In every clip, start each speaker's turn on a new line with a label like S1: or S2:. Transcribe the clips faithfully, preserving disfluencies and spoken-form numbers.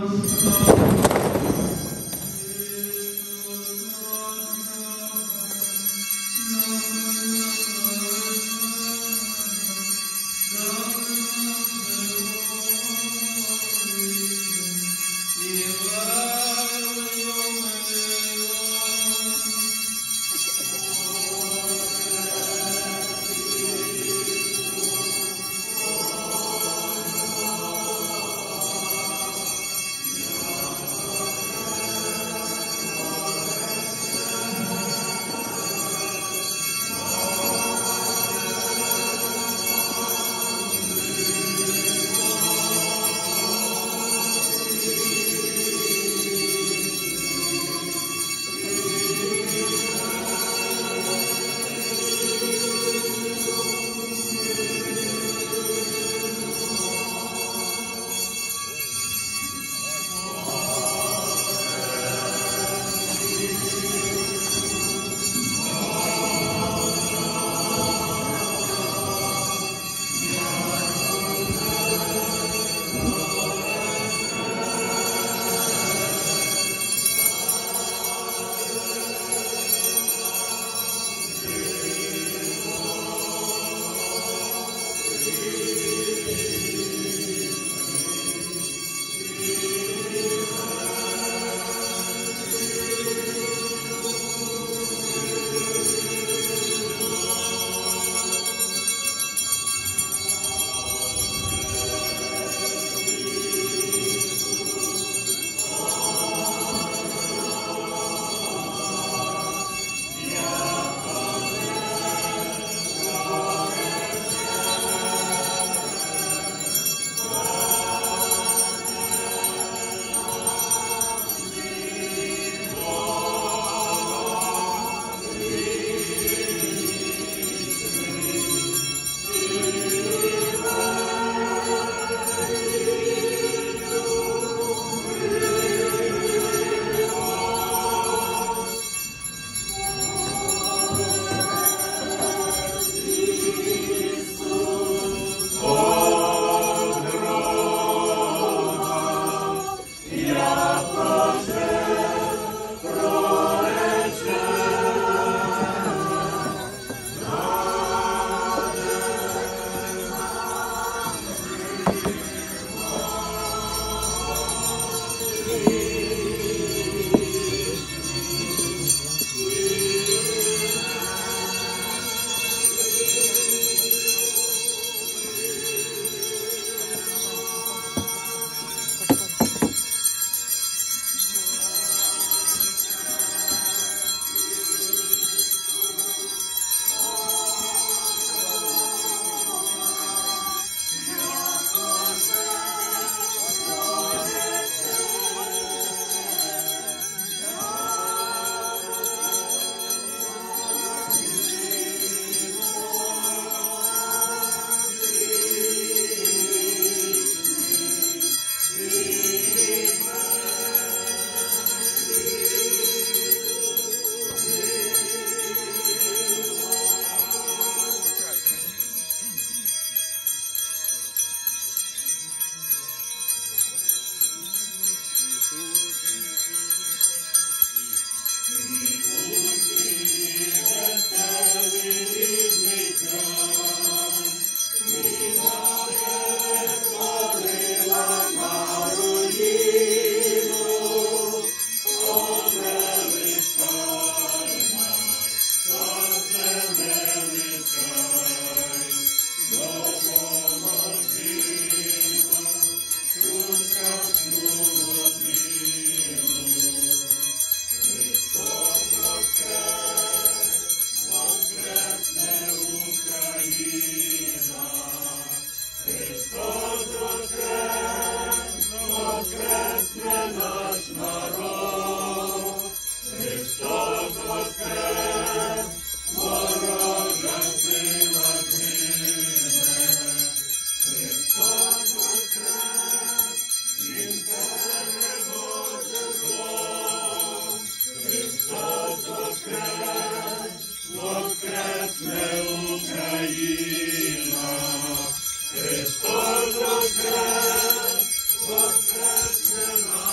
S1: Христос воскрес, воскресне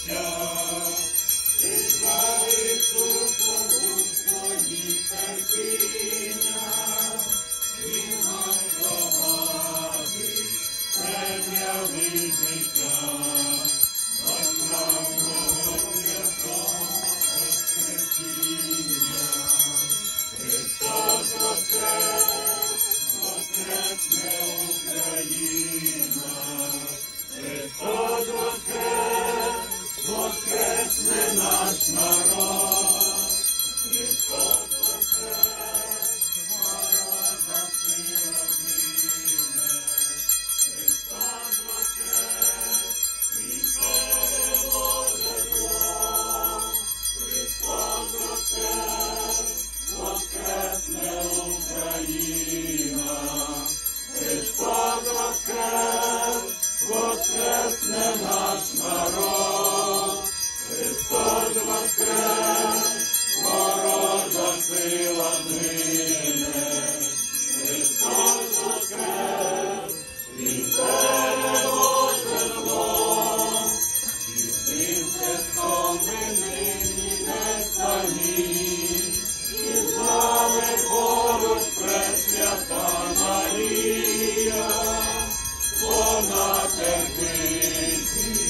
S1: життя, Різдва Ісуса Господні терпіння, Він наш благий, темряви життя, до славного святого воскресіння. Христос воскрес, воскресне Україна, Христос воскрес, воскресне наш народ, Христос воскрес, ворожа сила згине, Христос воскрес, Він переможе зло, Христос воскрес, воскресне Україна, Христос воскрес, воскресне наш народ, Христос воскрес, ворожа сила згине, Христос воскрес, Він переможе зло, і цим Христом ми нині не самі, і з нами поруч пресвята Марія, вона терпить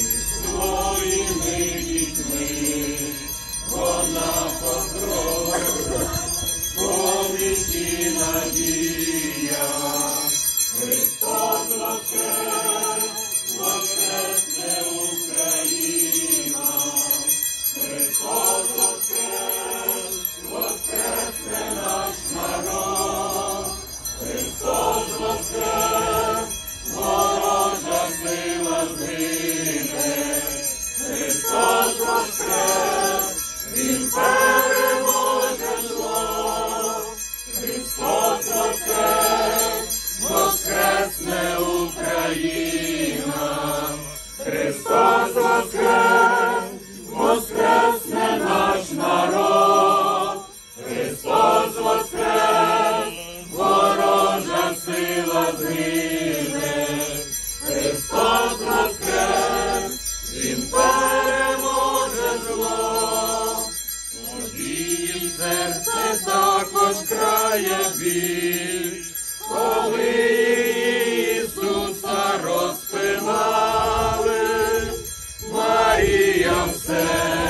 S1: своїми дітьми, вона покров, поміч і надія. Христос воскрес, воскресне Україна, Христос воскрес, воскресне наш народ, Христос воскрес, ворожа сила згине, Христос воскрес, Він переможе зло, Христос воскрес, воскресне Україна, Христос воскрес, воскресне наш народ, Христос воскрес, ворожа сила згине, Христос воскрес, Він переможе зло. Тоді серце також крає біль, коли Ісуса розпинали, Марія все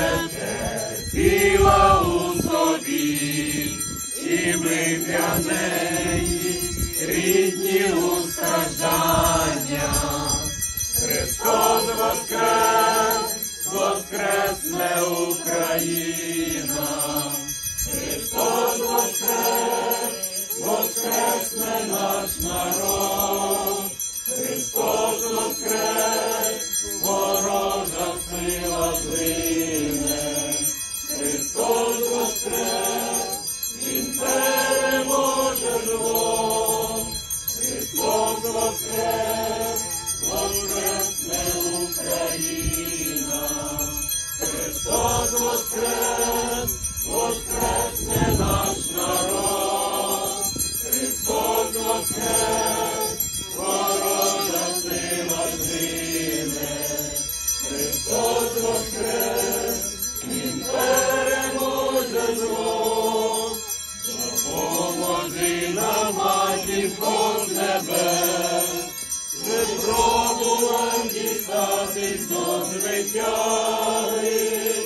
S1: терпіла у собі, і ми для неї рідні у страждання. Христос воскрес, воскресне Україна, Христос воскрес, воскресне наш народ, Христос воскрес, ворожа сила згине, Христос воскрес, Він переможе зло, Христос воскрес, воскресне Україна, Христос воскрес, воскресне наш народ, Христос воскрес, ворожа сила згине, Христос воскрес, Він переможе зло. Допоможи нам, Матінко з небес, випробувань дістатись до звитяги,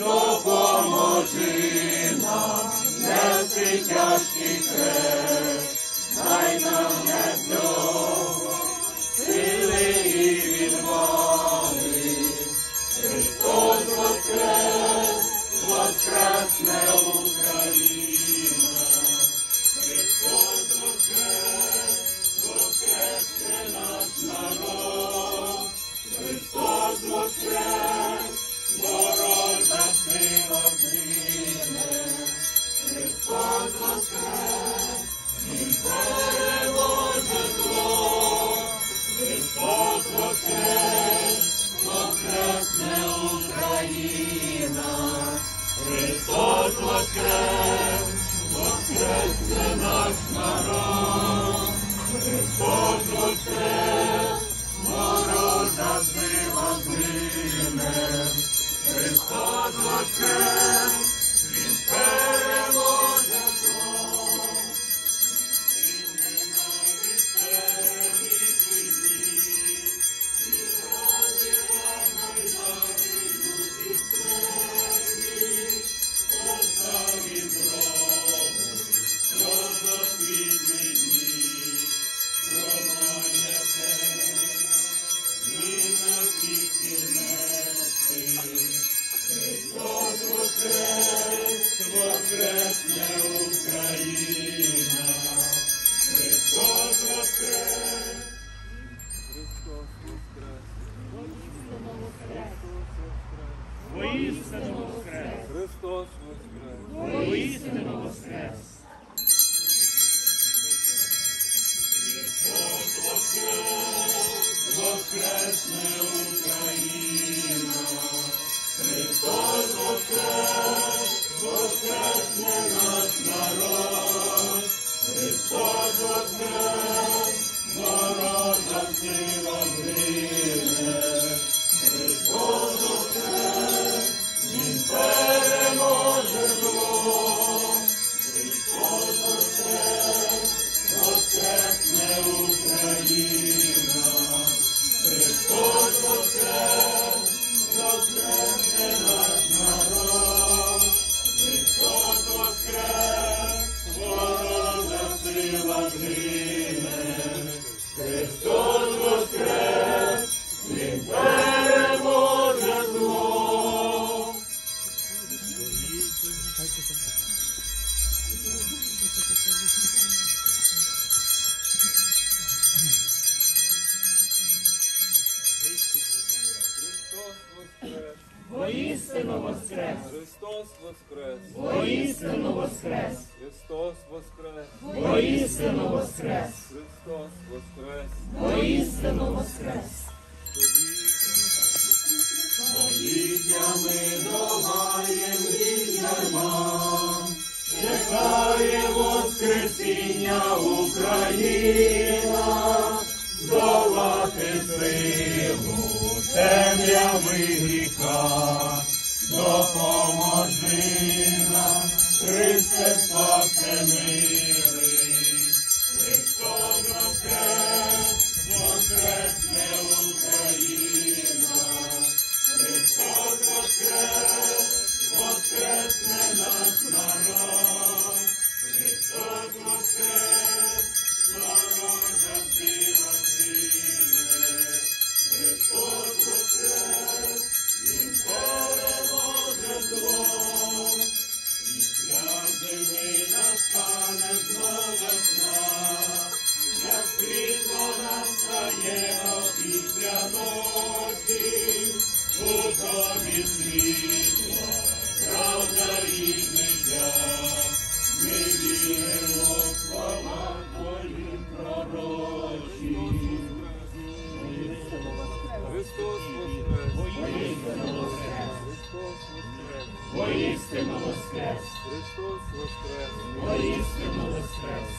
S1: допоможи нам нести тяжкий хрест, дай нам для цього сили і відваги. Христос воскрес, воскресне Україна, Христос воскрес, воскресне наш народ, Христос воскрес, ворожа сила згине, Христос воскрес, Він переможе зло, Христос воскрес, воскресне Україна, Христос воскрес, воскресне наш народ, Христос воскрес, ворожа сила згине, Воістину воскрес!
S2: Христос воскрес!
S1: Воістину воскрес! Христос воскрес! Воскресне Україна! Христос воскрес! Воскресне наш народ! Христос воскрес! Ворожа сила згине! Христос воскрес! Він переможе зло! Христос воскрес! Воскресне Україна! Христос воскрес! Воскресне наш народ! Христос воскрес! Ворожа сила згине! Христос воскрес! Він переможе зло! Воістину воскрес!
S2: Христос воскрес!
S1: Воістину воскрес!
S2: Христос воскрес!
S1: Воістину воскрес!
S2: Христос воскрес!
S1: Воістину воскрес! Століттями долаєм від ярма, чекає воскресіння Україна, здолати силу темряви гріха, допоможи нам, Христе, спасе милий. Христос воскрес, воскресне Україна, Христос воскрес, воскресне наш народ, Христос воскрес, ворожа сила згине, Христос воскрес, Він переможе зло, після зими настане знов весна, як світло настає після ночі, у тобі світло, правда і життя, ми віримо в слова твої пророчі.
S2: Христос воскрес!
S1: Воістину воскрес!
S2: Христос воскрес!
S1: Воістину воскрес!
S2: Христос воскрес!
S1: Воістину воскрес!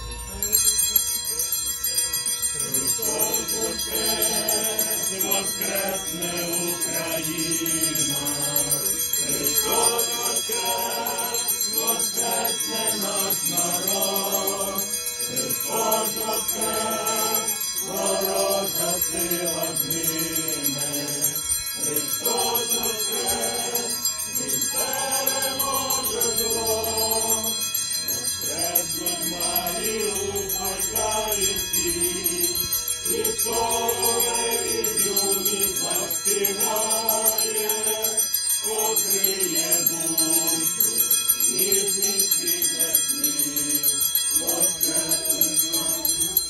S1: Христос воскрес! Воскресне Україна! Христос воскрес! Воскресне наш народ! Христос воскрес! Ворожа сила згине! Христос воскрес! Він переможе зло! Воскреснуть Маріуполь Галицький, і соловей юний заспіває, покриє душу ніжний світ весни, воскреснуть нам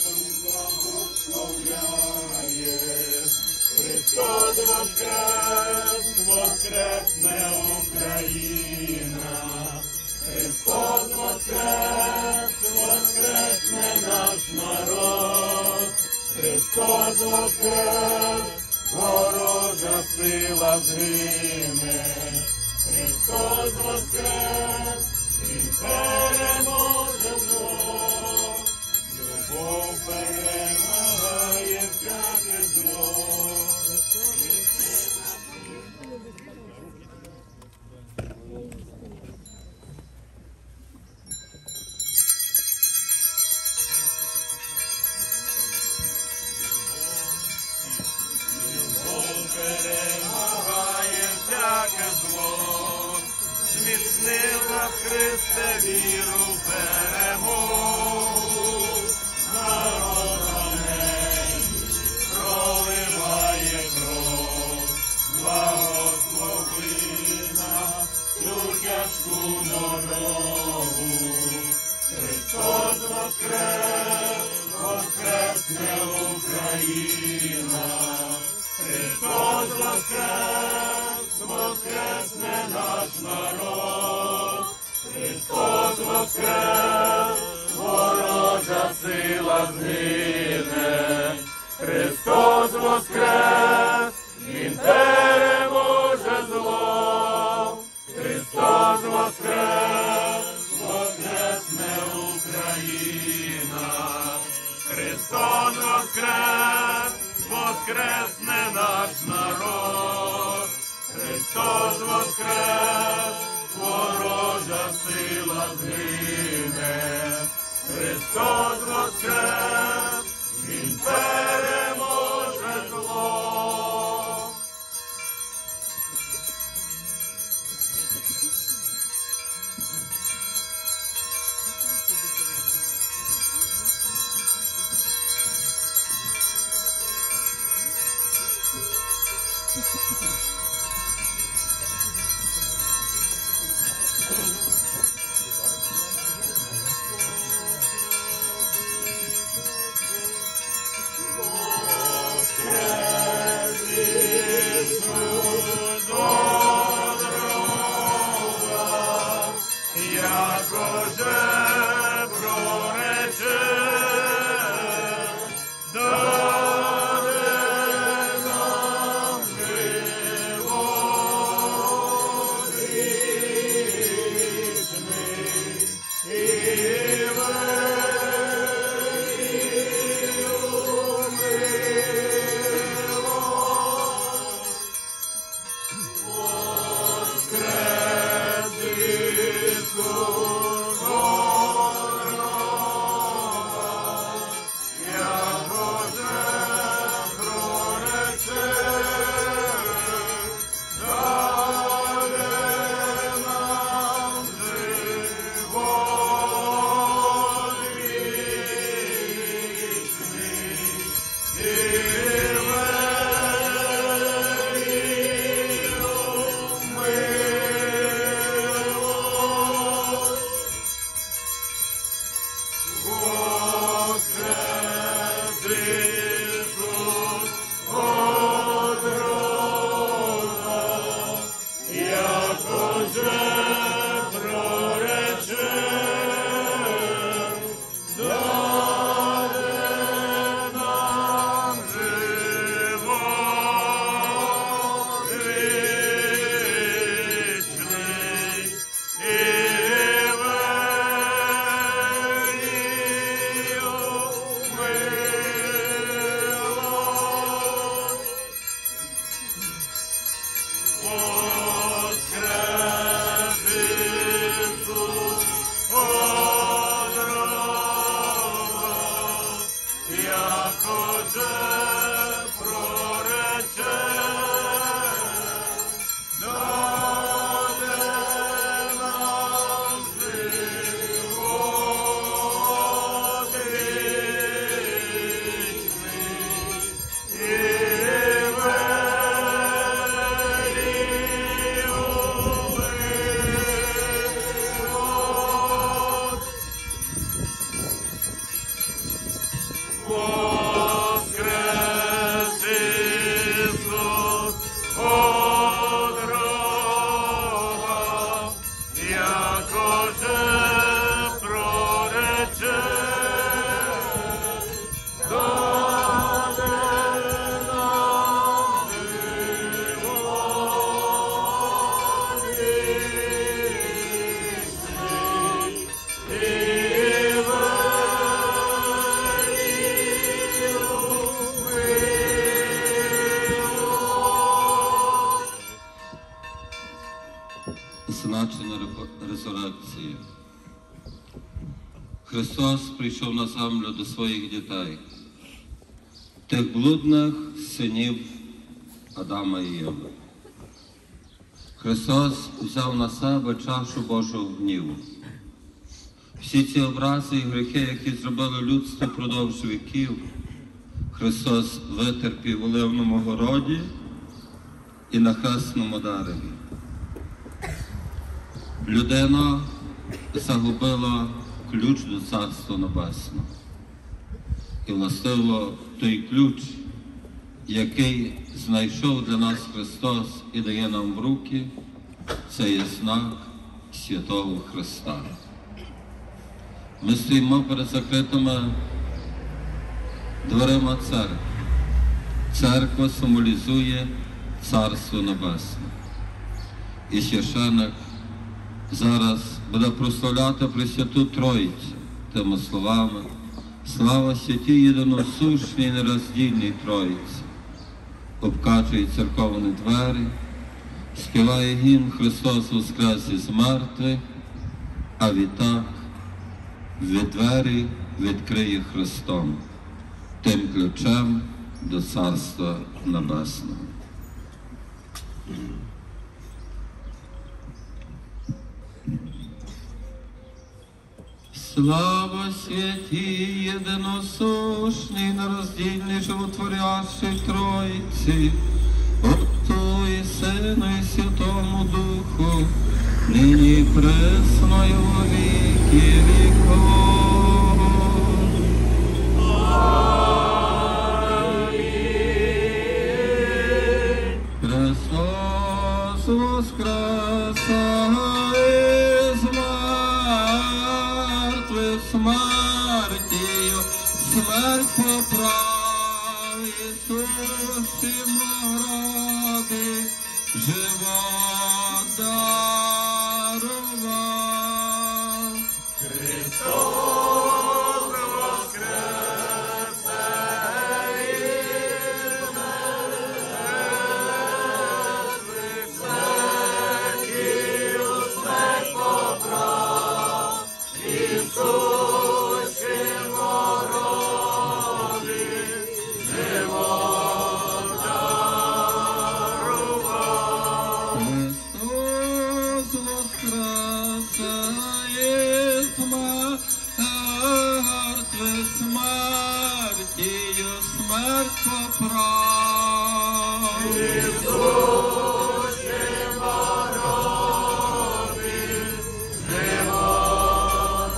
S1: благословляє. Христос воскрес, воскресне Україна, Христос воскрес, воскресне наш народ, Христос воскрес, ворожа сила згине, Христос воскрес, Він переможе зло, любов перемагає всяке зло. Перемагає всяке зло, зміцнив нас Христе віру перемогу, народ за неї проливає кров, благослови нас цю тяжку дорогу. Христос воскрес, воскресне Україна, Христос воскрес, воскрес. сила згине. Христос воскрес, Він переможе зло. Христос воскрес, воскресне Україна. Христос воскрес, воскресне наш народ. Христос воскрес, ворожа сила згине. Христос воскрес, Він переможе зло.
S3: Значення резурекції. Христос прийшов на землю до своїх дітей, тих блудних синів Адама і Єви. Христос взяв на себе чашу Божого гніву. Всі ці образи і гріхи, які зробили людство впродовж віків, Христос витерпів у Оливному городі і на хресному дереві. Людина загубила ключ до Царства Небесного. І властиво той ключ, який знайшов для нас Христос і дає нам в руки, це є знак Святого Христа. Ми стоїмо перед закритими дверима церкви. Церква символізує Царство Небесне. І священик зараз буде прославляти Пресвяту Троїцю тими словами: слава святій єдиносущній і нероздільній Троїці. Обкачує церковні двері, співає гімн «Христос воскрес із мертвих», а відтак від двері відкриє Христом, тим ключем до Царства Небесного. Слава святій єдиносущній, нероздільній, животворящій Троїці, Отцу і Сину і Святому Духу, нині і присно і во віки віков. Христос воскресе із мертвих, смертію смерть поправ, Ісусім гробі живот дарував.
S1: Христос воскресе із мертвих, смертію смерть поправ, Ісусім гробі живот дарував.
S3: Христос воскресе із мертвих, смертію смерть поправ.
S1: Ісусім гробі живот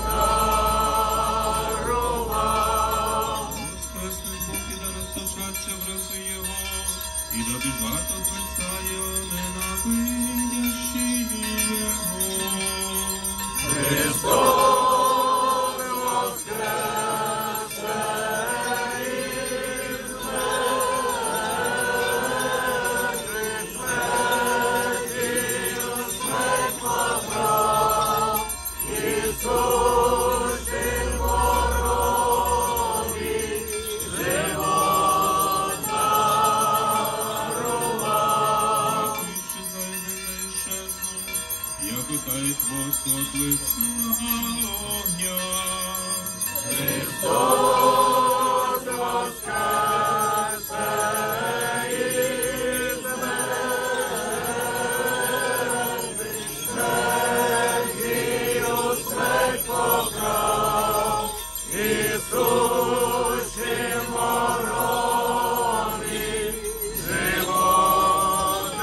S1: дарував.
S3: Воскресний Бог і да розташаться в рази Його, і да біжать от лиця Його ненавидящі Його.
S1: Христос воскресе із мертвих, смертію смерть поправ, Ісусім гробі живот дарував.
S3: Як іщезає, не іщезну, як утає хвост от лиця огня.
S1: Христос воскресе із мертвих, смертію смерть поправ, Ісусім гробі живот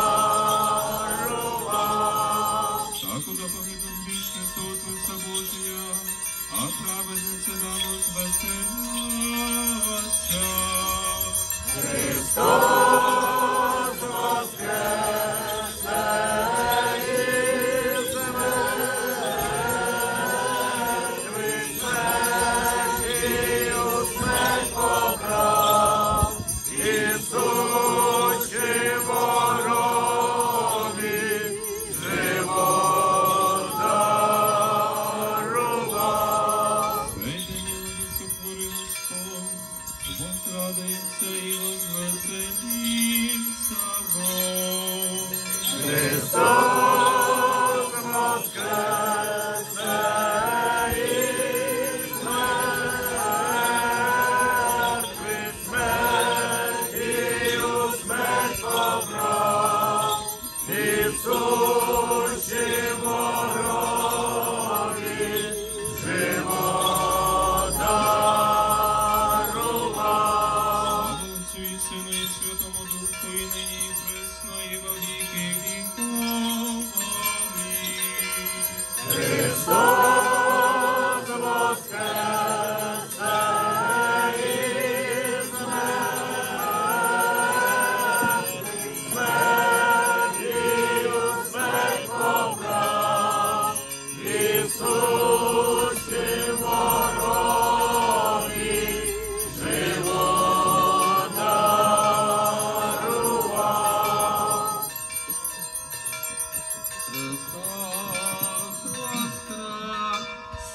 S1: дарував.
S3: Так уда погибнуть грішниця от лиця Божія, а праведниця да возвеселяться.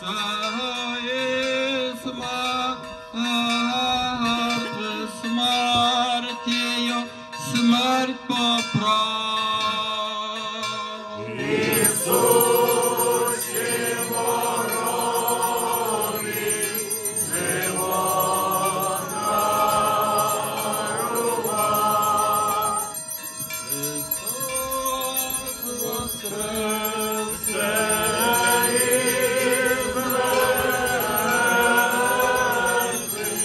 S3: прощає смерть, смертію, смерть поправ.
S1: Ісусі морові, живо дарував.
S3: Христос воскресе,
S1: Із мертвих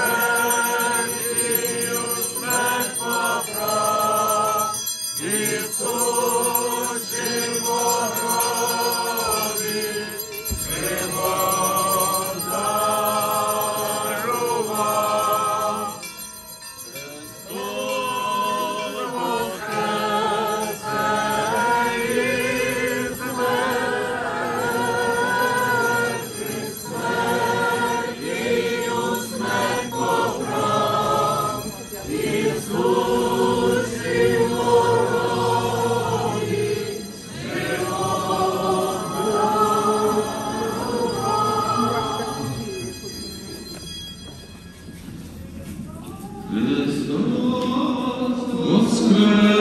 S1: смертію смерть поправ. Ісусі морові, живо дарував. Христос воскресе із мертвих, смертію смерть поправ. Ісусі морові, живо
S3: Христос воскресе.